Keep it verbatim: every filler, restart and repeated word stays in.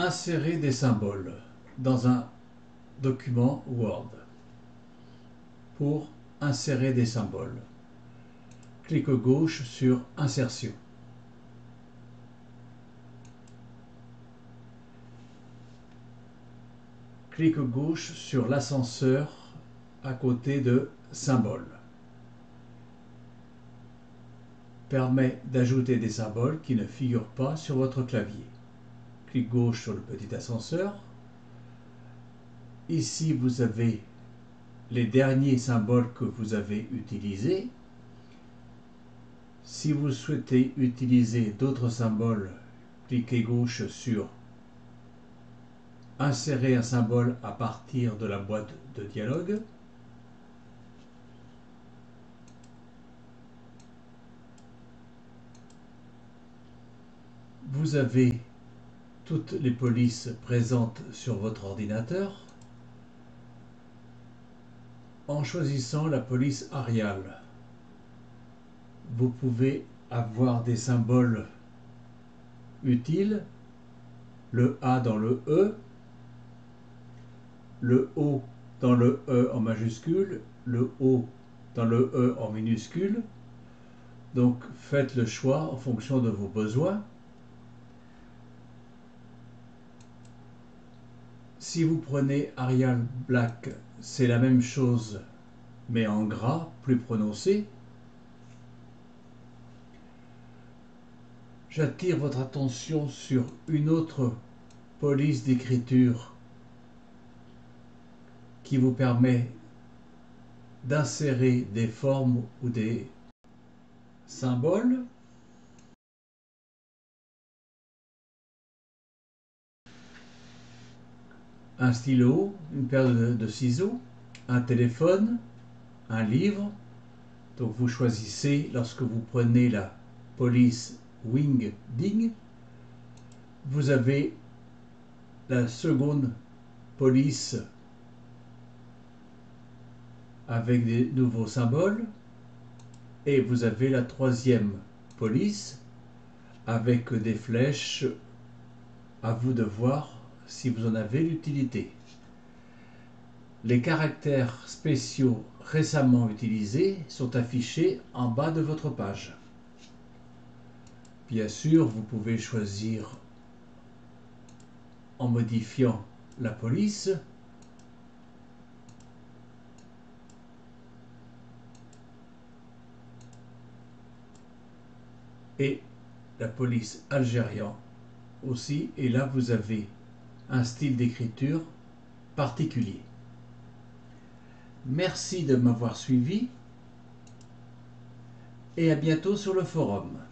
Insérer des symboles dans un document Word. Pour insérer des symboles, clic gauche sur Insertion. Clic gauche sur l'ascenseur à côté de Symboles. Permet d'ajouter des symboles qui ne figurent pas sur votre clavier. Clic gauche sur le petit ascenseur. Ici, vous avez les derniers symboles que vous avez utilisés. Si vous souhaitez utiliser d'autres symboles, cliquez gauche sur Insérer un symbole à partir de la boîte de dialogue. Vous avez toutes les polices présentes sur votre ordinateur. En choisissant la police Arial, vous pouvez avoir des symboles utiles, le A dans le E, le O dans le E en majuscule, le O dans le E en minuscule. Donc faites le choix en fonction de vos besoins. Si vous prenez Arial Black, c'est la même chose, mais en gras, plus prononcé. J'attire votre attention sur une autre police d'écriture qui vous permet d'insérer des formes ou des symboles. Un stylo, une paire de, de ciseaux, un téléphone, un livre. Donc vous choisissez, lorsque vous prenez la police Wingding, vous avez la seconde police avec des nouveaux symboles et vous avez la troisième police avec des flèches. À vous de voir si vous en avez l'utilité. Les caractères spéciaux récemment utilisés sont affichés en bas de votre page. Bien sûr, vous pouvez choisir en modifiant la police. Et la police algérienne aussi, et là vous avez un style d'écriture particulier. Merci de m'avoir suivi et à bientôt sur le forum.